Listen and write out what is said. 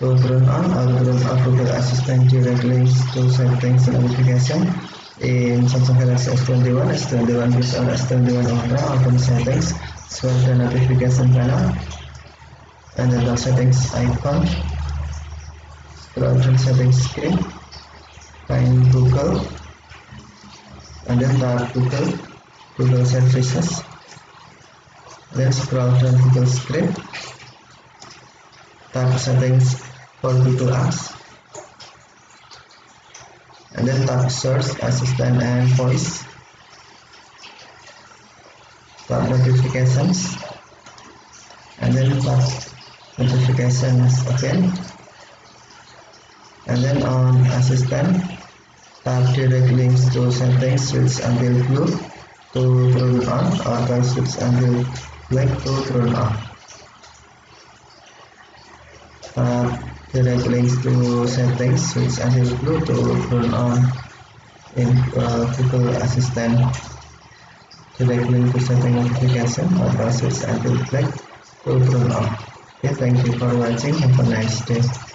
to turn on or turn off Google Assistant direct links to settings and notification. In Samsung Galaxy S21, S21 Plus or S21 Ultra, open settings, swipe the notification panel, and then the settings icon, scroll down settings screen, find Google, and then tap Google Services, then scroll down Google screen, tap settings for Google Apps, and then tap search, assistant and voice, tap notifications, and then tap notifications again, and then on assistant tap direct links to settings, switch until blue to turn on or switch until black to turn off. Direct links to settings, switch until blue to turn on in Google Assistant. Direct link to setting notification or switch until black to turn on. Okay, thank you for watching. Have a nice day.